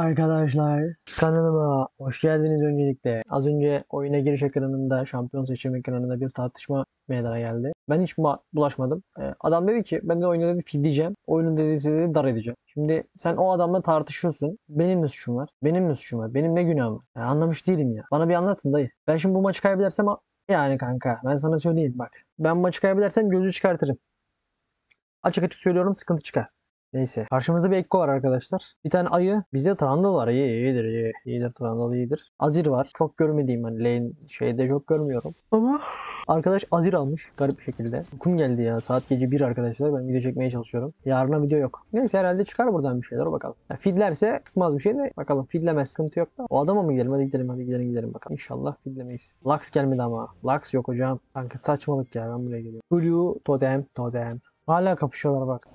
Arkadaşlar kanalıma hoş geldiniz öncelikle. Az önce oyuna giriş ekranında, şampiyon seçim ekranında bir tartışma meydana geldi. Ben hiç bulaşmadım. Adam dedi ki ben de oyunu dedi fidleyeceğim. Oyunun dedisi dedi dar edeceğim. Şimdi sen o adamla tartışıyorsun. Benim ne suçum var? Benim ne suçum var? Benim ne günahım var? Anlamış değilim ya. Bana bir anlatın dayı. Ben şimdi bu maçı kaybedersem yani kanka ben sana söyleyeyim bak. Ben maçı kaybedersem gözü çıkartırım. Açık açık söylüyorum sıkıntı çıkar. Neyse. Karşımızda bir Ekko var arkadaşlar. Bir tane ayı. Bizde Trundle var. İyidir iyi. İyidir Trundle iyidir. Azir var. Çok görmediğim hani lane şeyde çok görmüyorum. Ama arkadaş Azir almış garip bir şekilde. Uykum geldi ya. Saat gece 1 arkadaşlar. Ben video çekmeye çalışıyorum. Yarına video yok. Neyse herhalde çıkar buradan bir şeyler bakalım. Ya, fidlerse çıkmaz bir şey de bakalım. Fidlemez sıkıntı yok da. O adama mı gidelim? Hadi gidelim hadi gidelim bakalım. İnşallah fidlemeyiz. Lux gelmedi ama. Lux yok hocam. Kanka saçmalık ya ben buraya geliyorum. Blue totem. Hala kapışıyorlar bak.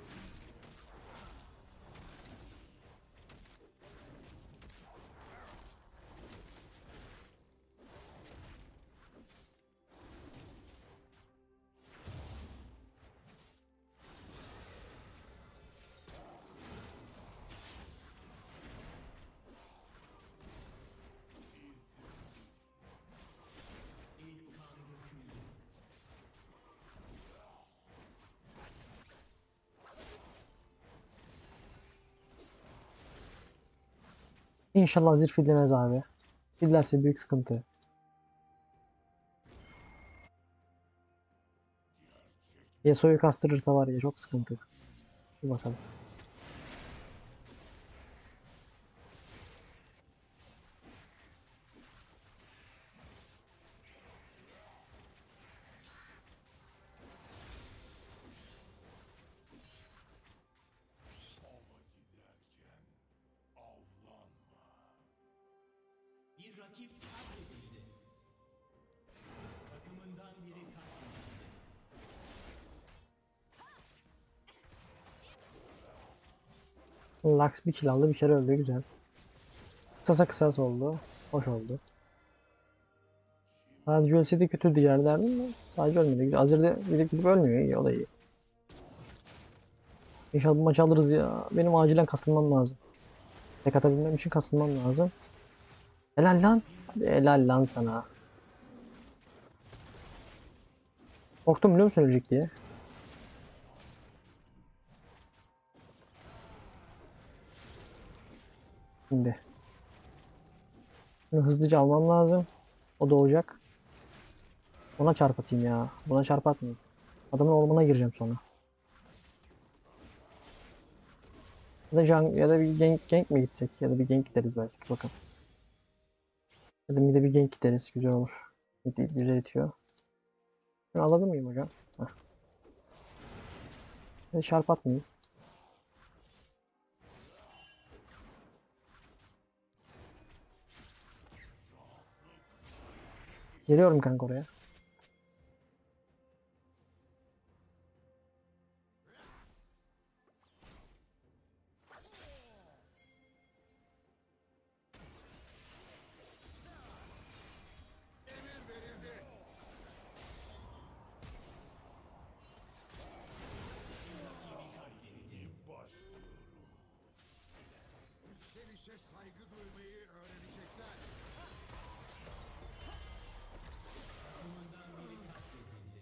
İnşallah Azir fidlemez abi. Fidlerse büyük sıkıntı. Yasuo'yu kastırırsa var ya çok sıkıntı. Bir bakalım. Bir rakip katledildi. Takımından biri katledildi. Lux bir kill aldı bir kere öldü güzel. Kısasa oldu. Hoş oldu. Sadece ölseydi kötüydü yer derdim de sadece ölmedi. Güzel. Azir de gidip ölmüyor. İyi o da iyi. İnşallah bu maçı alırız ya. Benim acilen kasılmam lazım. Tek atabilmem için kasılmam lazım. Helal lan. Hadi helal lan sana. Korktum biliyor musun ölecek diye. Şimdi. Bunu hızlıca almam lazım. O doğacak. Ona çarp atayım ya. Buna çarp atmayayım. Adamın ormana gireceğim sonra. Ya da bir gank mi gitsek? Ya da bir gank gideriz belki. Bakalım. Ya da bir de bir gank gideriz. Güzel olur. Güzel itiyor. Şunu alabilir miyim hocam? Heh. Çarp atmayayım. Geliyorum kanka oraya. Yükselişe saygı duymayı öğrenecekler. Takımından biri katledildi.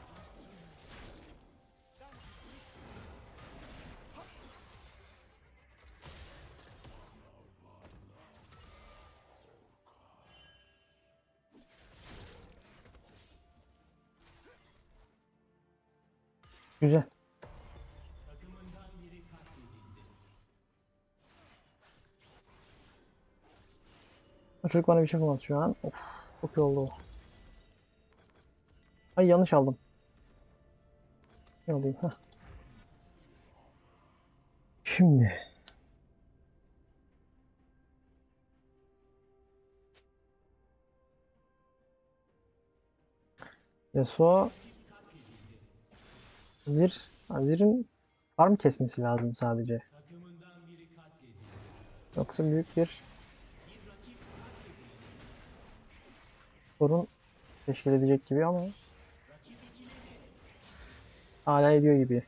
Güzel. Takımından biri katledildi. O çocuk bana bir şey yapamaz şu an. Of. Çok iyi oldu o. Ay yanlış aldım. Ne alayım? Heh. Şimdi. Yasuo. Azir'in farm kesmesi lazım sadece. Takımından biri katledildi. Yoksa büyük bir Bir rakip katledildi. sorun teşkil edecek gibi ama Rakip ikiledi. hala ediyor gibi.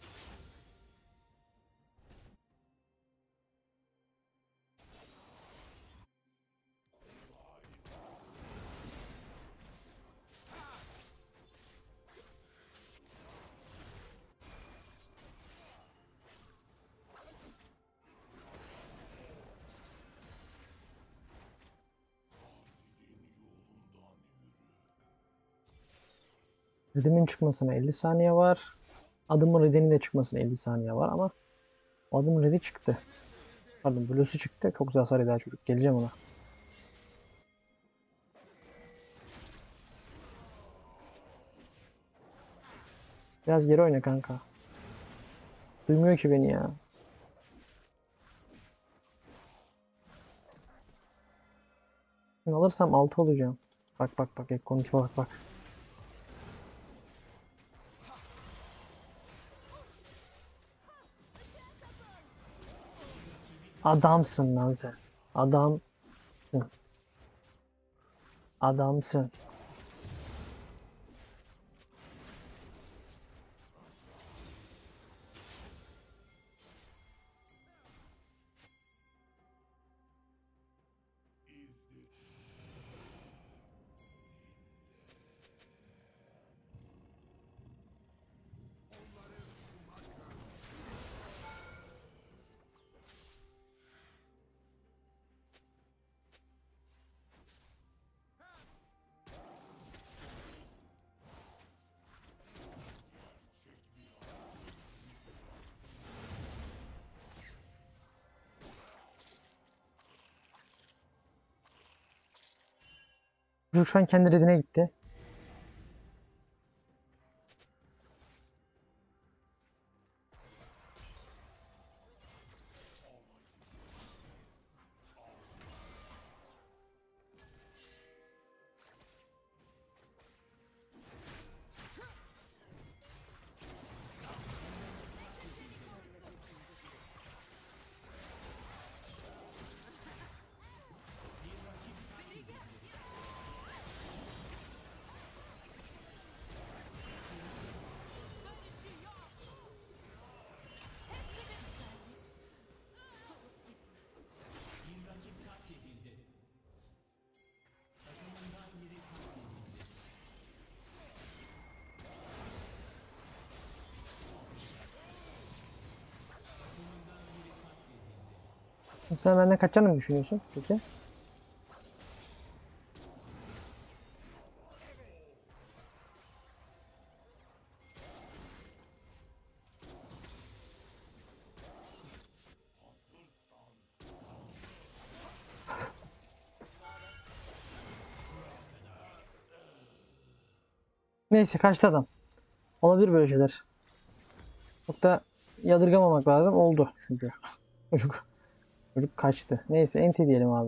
Red'imin çıkmasına 50 saniye var. Adımın Red'inin de çıkmasına 50 saniye var ama o adımın Red'i çıktı. Pardon, Blue'su çıktı. Çok güzel hasar eder çocuk. Geleceğim ona. Biraz geri oyna kanka. Duymuyor ki beni ya. Şimdi alırsam 6 olacağım. Bak bak bak. Ekko'nun tipe bak bak. Adamsın lan sen. Adamsın. Adamsın. Çocuk şu an kendi redine gitti. Bir rakip katledildi. Takımından biri katledildi. Takımından biri katledildi. Sen benden kaçacağını mı düşünüyorsun peki? Neyse, kaçtı adam. Olabilir böyle şeyler. Çok da yadırgamamak lazım. Oldu çünkü. Çocuk, çocuk kaçtı. Neyse, enti diyelim abi.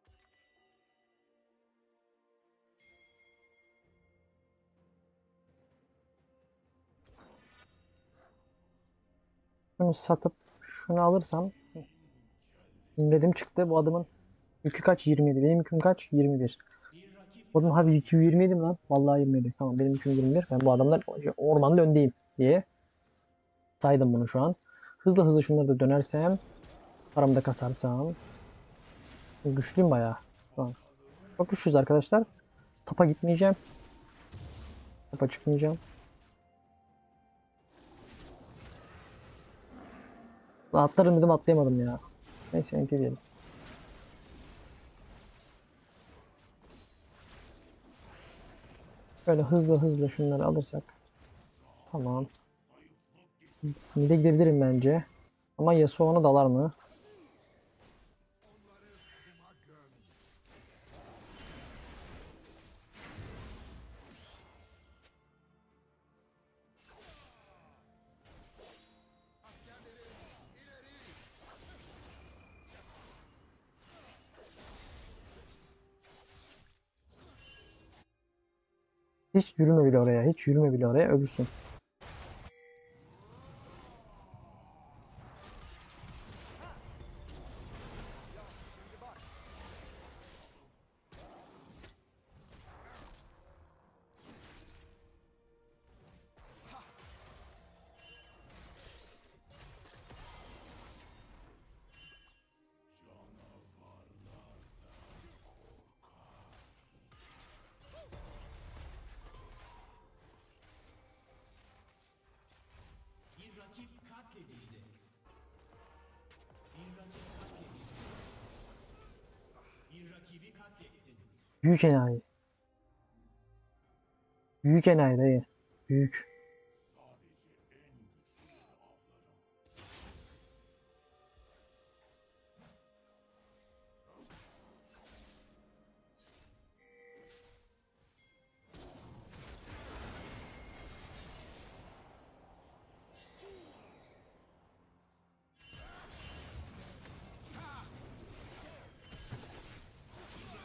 Şunu satıp şunu alırsam dedim çıktı. Bu adamın yükü kaç? 27. Benim yüküm kaç? 21. Bir rakip Oğlum hadi yüküm 27 mi lan? Vallahi 27. Tamam, benim yüküm 21. Ben bu adamdan ormanın öndeyim diye saydım bunu şu an. Hızlı hızlı şunları da dönersem, paramı da kasarsam. Güçlüyüm bayağı şu an. Çok güçlüyüz arkadaşlar. Tapa gitmeyeceğim. Tapa çıkmayacağım. Lan atlarım dedim, atlayamadım ya. Neyse, enti diyelim. Böyle hızlı hızlı şunları alırsak. Tamam. Mid'e gidebilirim bence. Ama Yasuo ona dalar mı? Hiç yürüme bile oraya. Hiç yürüme bile oraya. Ölürsün. Bir rakip katledildi. Bir rakip katledildi. Bir rakibi katlettin. Büyük enayi. Büyük enayi dayı. Büyük.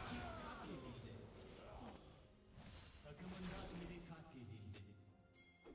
Takımından biri katledildi.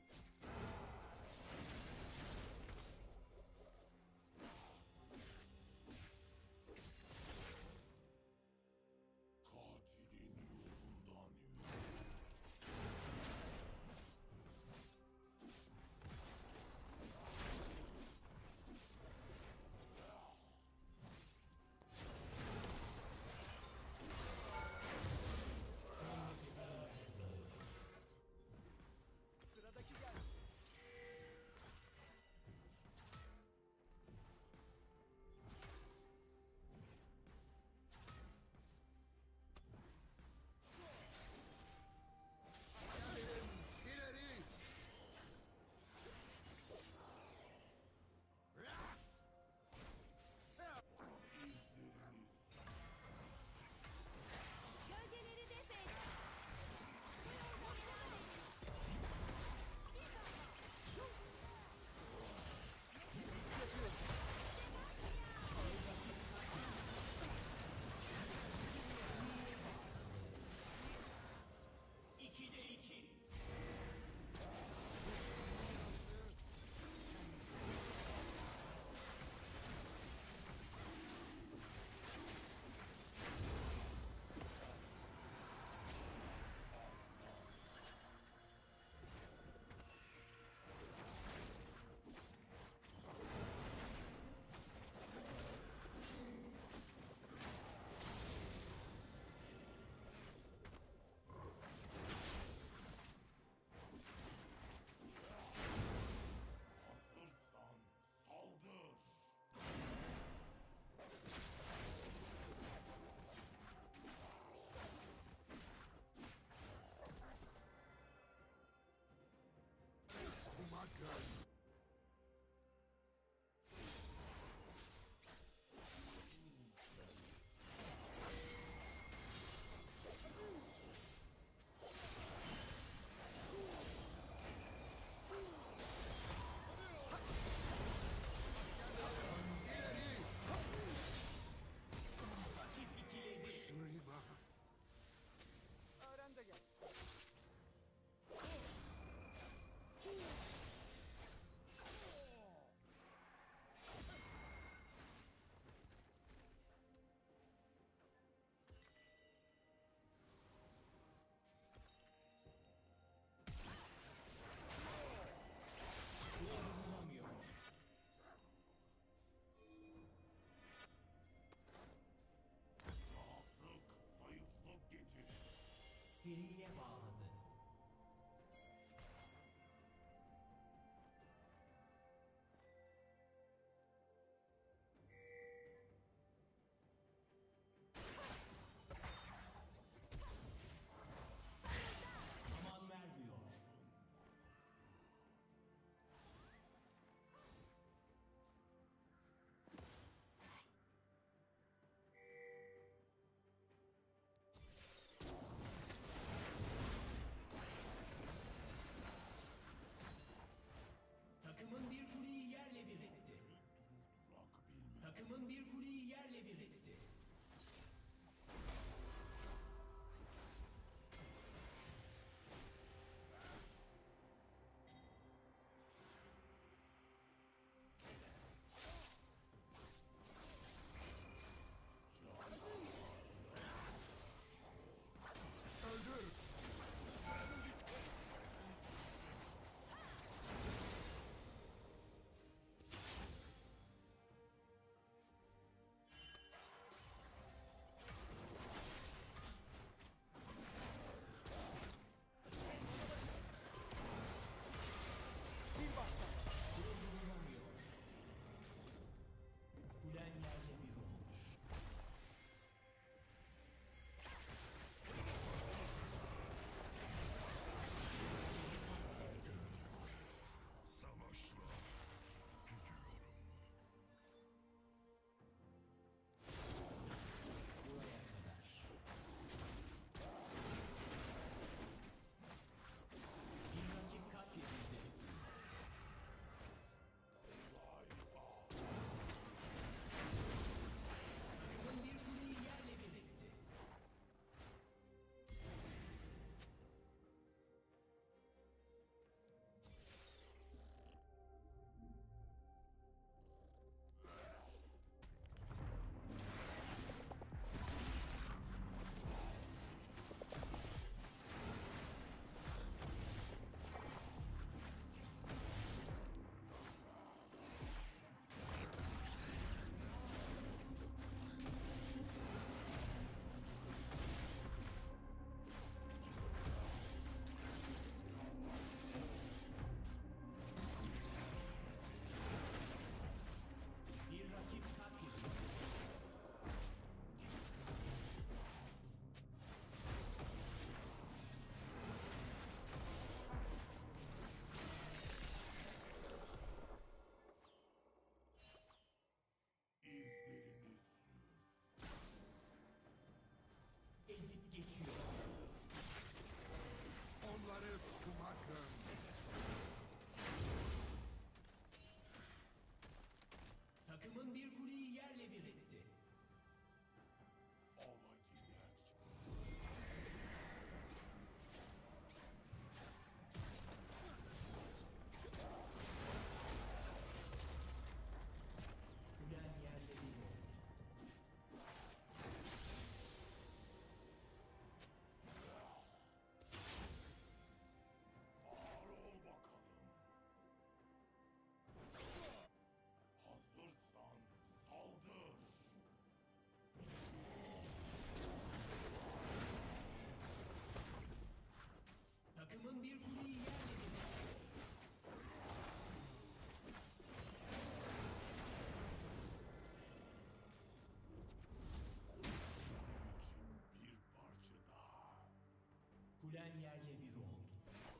Kulen yerle bir oldu.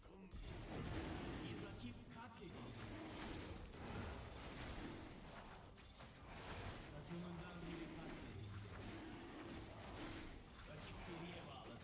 Bir rakip katledildi. Takımından biri katledildi. Rakip seriye bağladı.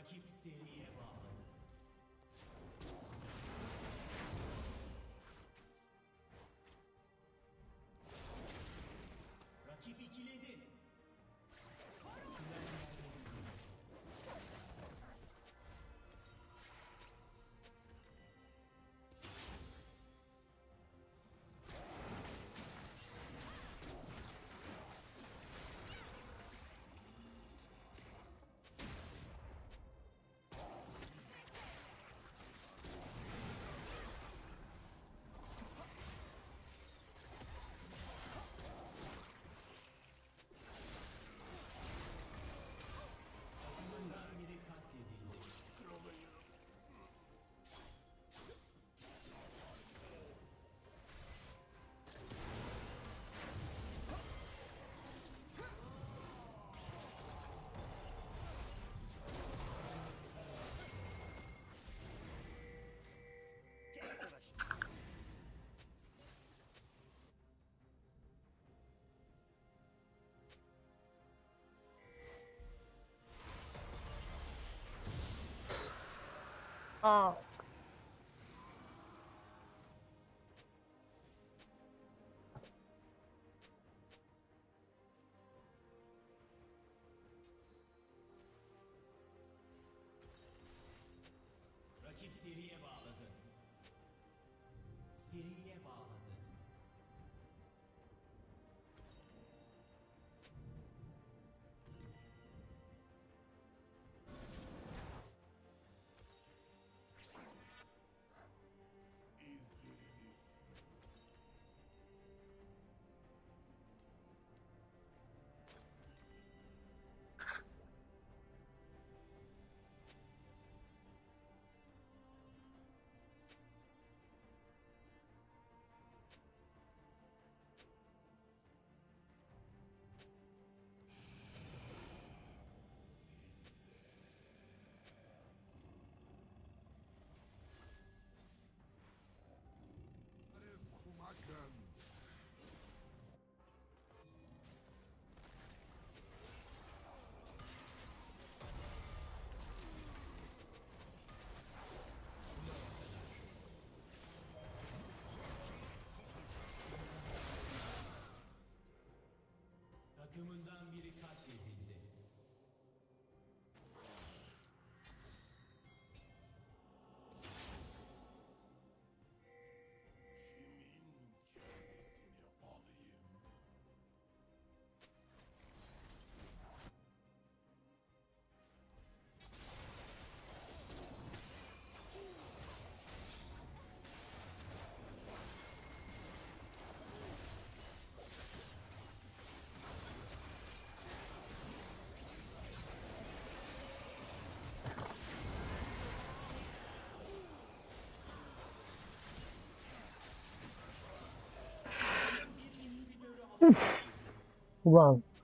Rakip seriye bağladı. Rakip ikiledi. Takımından biri katledildi. Aa. Rakip seriye bağladı. Seriye bağladı. Kumakın. Takımından biri katledildi. Kimin kendisini alayım? Ulan